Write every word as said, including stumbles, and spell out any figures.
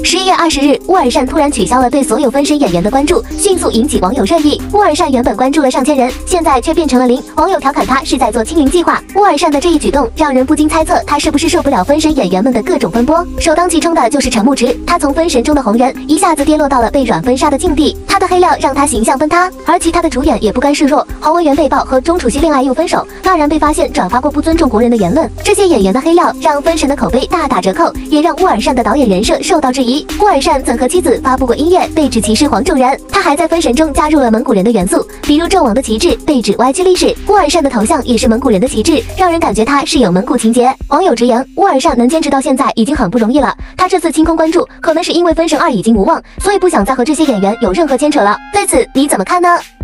十一月二十日，乌尔善突然取消了对所有分身演员的关注，迅速引起网友热议。乌尔善原本关注了上千人，现在却变成了零，网友调侃他是在做清零计划。乌尔善的这一举动让人不禁猜测，他是不是受不了分身演员们的各种风波？首当其冲的就是陈牧驰，他从分神中的红人一下子跌落到了被软分杀的境地，他的黑料让他形象崩塌，而其他的主演也不甘示弱。黄文元被曝和钟楚曦恋爱又分手，大然被发现转发过不尊重国人的言论，这些演员的黑料让分神的口碑大打折扣，也让乌尔善的导演人设受到质疑。乌尔善曾和妻子发布过音乐，被指歧视黄种人，他还在分神中加入了蒙古人的元素，比如纣王的旗帜被指歪曲历史，乌尔善的头像也是蒙古人的旗帜，让人感觉他是有蒙古情节。网友直言，乌尔善能坚持到现在已经很不容易了，他这次清空关注，可能是因为分神二已经无望，所以不想再和这些演员有任何牵扯了。对此你怎么看呢？